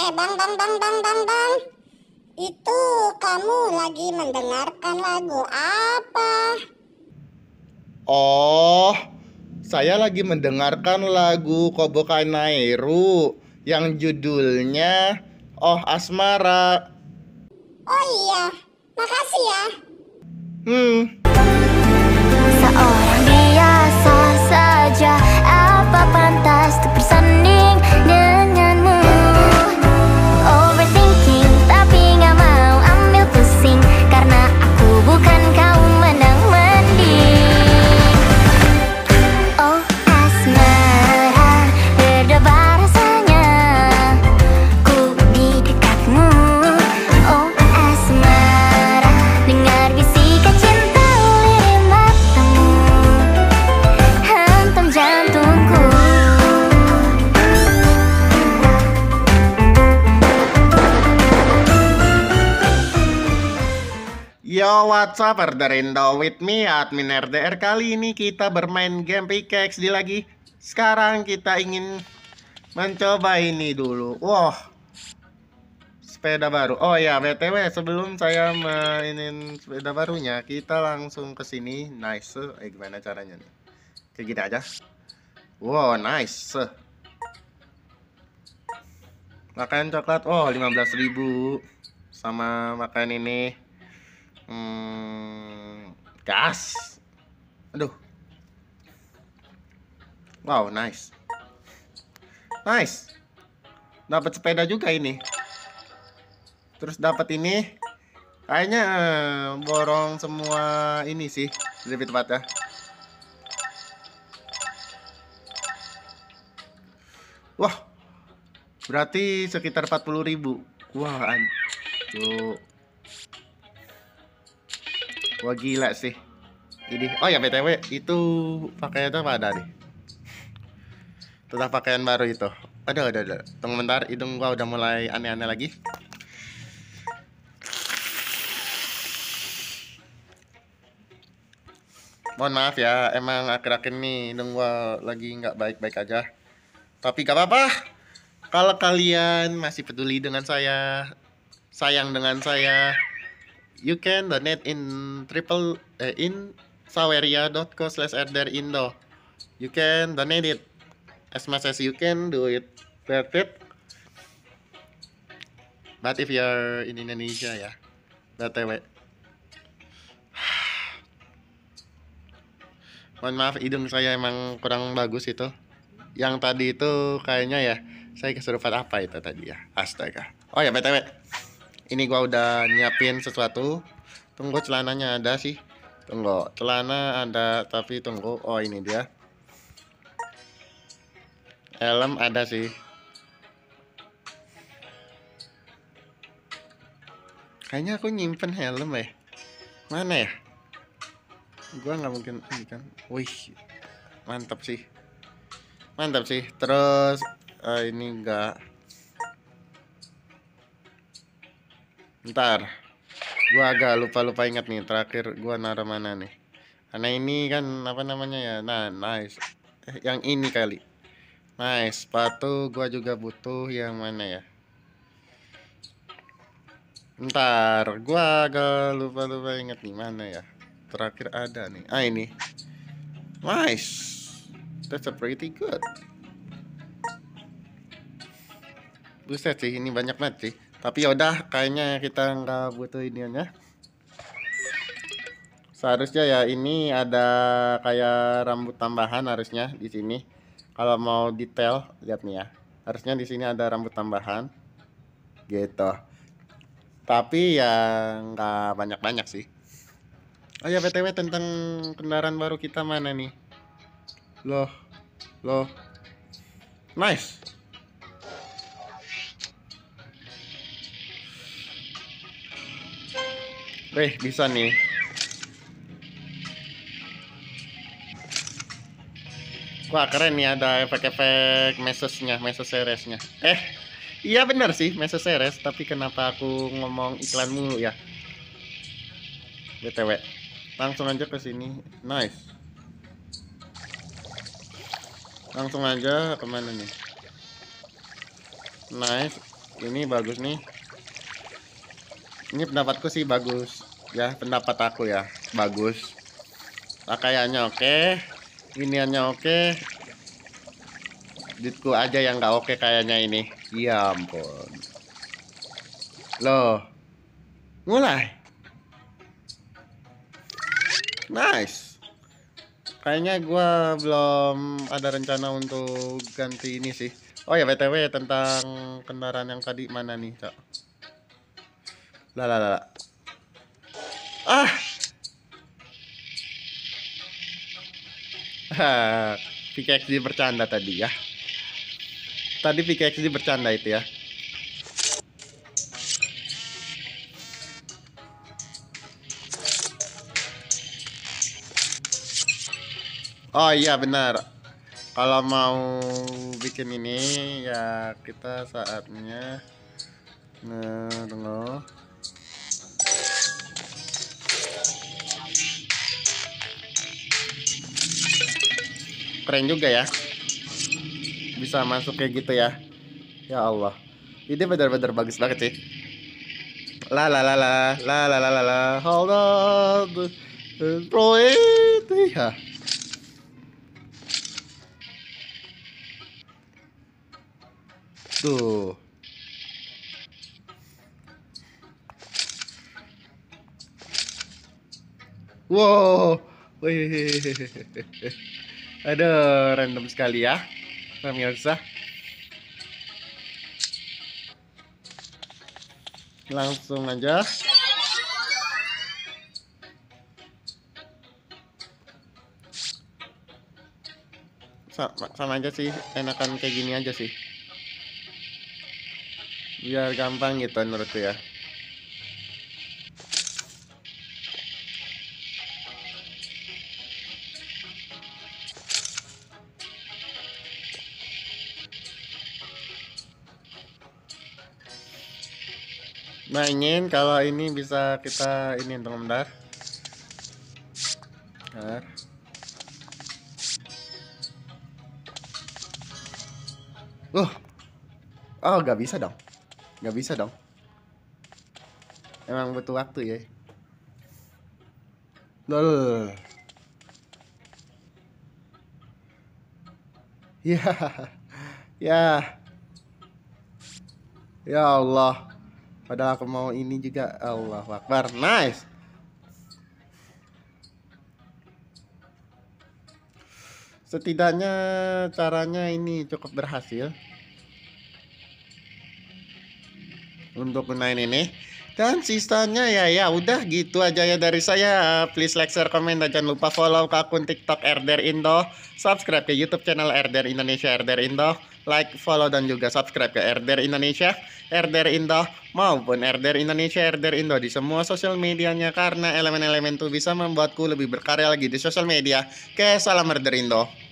Bang. Itu kamu lagi mendengarkan lagu apa? Oh, saya lagi mendengarkan lagu Kobokai Nairu yang judulnya Oh Asmara. Oh iya, makasih ya. Hmm, Seorang biasa saja, apa pantas untuk bersanding denganmu? Overthinking tapi gak mau ambil pusing, karena aku bukan kaum mendang-mending. Oh asmara, berdebar rasanya ku di dekatmu. Oh asmara, dengar bisikan cinta lirik matamu, hantam jantungku. Yo, what's up, Arderindo with me, admin RDR. Kali ini kita bermain game pickaxe di lagi. Sekarang kita ingin mencoba ini dulu. Wah, sepeda baru. Oh ya, BTW sebelum saya mainin sepeda barunya, kita langsung ke sini. Nice. Gimana caranya nih? Kayak gini aja. Wow, nice. Makan coklat. Oh, 15.000. Sama makan ini. Gas. Aduh. Wow, nice. Nice. Dapat sepeda juga ini. Terus dapat ini. Kayaknya borong semua ini sih, lebih tepatnya. Wah. Berarti sekitar 40.000. Wah, anjir. Wah, gila sih. Ini. Oh ya, BTW, itu pakaiannya apa ada nih? Tetap pakaian baru itu. Ada. Tunggu bentar, hidung gua udah mulai aneh-aneh lagi. Mohon maaf ya, emang akhir-akhir ini hidung gua lagi nggak baik-baik aja. Tapi gak apa-apa. Kalau kalian masih peduli dengan saya, sayang dengan saya, you can donate in saweria.co/rderindo. You can donate it as much as you can do it. That's it. But if you're in Indonesia ya, BTW. Mohon maaf, hidung saya emang kurang bagus itu. Yang tadi itu kayaknya ya, saya kesurupan apa itu tadi ya. Astaga. Oh ya, BTW. Ini gua udah nyiapin sesuatu. Tunggu, celananya ada sih. Tunggu, celana ada, tapi tunggu. Oh, ini dia. Helm ada sih. Kayaknya aku nyimpen helm ya. Mana ya? Gua nggak mungkin ini kan. Wih, mantap sih. Mantap sih. Terus ini enggak. Bentar. Gua agak lupa ingat nih, terakhir gua naruh mana nih. Karena ini kan apa namanya ya. Nah, nice. Yang ini kali. Nice, sepatu gua juga butuh yang mana ya? Bentar, gua agak lupa ingat nih mana ya. Terakhir ada nih. Ah, ini. Nice. That's a pretty good. Buset sih, ini banyak banget sih. Tapi yaudah, kayaknya kita nggak butuh iniannya. Seharusnya ya ini ada kayak rambut tambahan harusnya di sini. Kalau mau detail, lihat nih ya. Harusnya di sini ada rambut tambahan. Gitu. Tapi ya nggak banyak-banyak sih. Oh ya, BTW tentang kendaraan baru kita mana nih? Loh. Nice. Bisa nih. Wah, keren nih, ada efek-efek mesesnya, meses seriesnya. Iya bener sih, meses series. Tapi kenapa aku ngomong iklan mulu ya? BTW. Langsung aja ke sini. Nice. Langsung aja kemana nih? Nice. Ini bagus nih. Ini pendapatku sih bagus. Ya, pendapat aku ya, bagus. Pakaiannya oke, iniannya oke. Duitku aja yang nggak oke kayaknya ini. Ya ampun. Loh. Mulai. Nice. Kayaknya gua belum ada rencana untuk ganti ini sih. Oh ya, BTW tentang kendaraan yang tadi mana nih, Cok? Lah. Ah. PKXD bercanda tadi ya. Tadi PKXD bercanda itu ya. Oh iya benar. Kalau mau bikin ini ya kita saatnya tunggu. Keren juga ya. Bisa masuk kayak gitu ya. Ya Allah. Ini benar-benar bagus banget sih. La. Hold on. Bro itu ya. Tuh. Wow. Wih. Aduh, random sekali ya. Pemirsa. Langsung aja. Sama aja sih, enakan kayak gini aja sih. Biar gampang gitu menurutku ya. Nah ingin kalau ini bisa kita ini bentar. Oh gak bisa dong. Gak bisa dong. Emang butuh waktu ya. Lol. Ya. Ya. Ya Allah. Padahal aku mau ini juga. Allahu Akbar. Nice. Setidaknya caranya ini cukup berhasil untuk gunain ini. Dan sisanya ya udah gitu aja ya dari saya. Please like, share, komen, dan jangan lupa follow ke akun TikTok RDR Indo, subscribe ke YouTube channel RDR Indonesia RDR Indo, like, follow, dan juga subscribe ke RDR Indonesia RDR Indo maupun RDR Indonesia RDR Indo di semua sosial medianya, karena elemen-elemen itu bisa membuatku lebih berkarya lagi di sosial media. Oke, salam RDR Indo.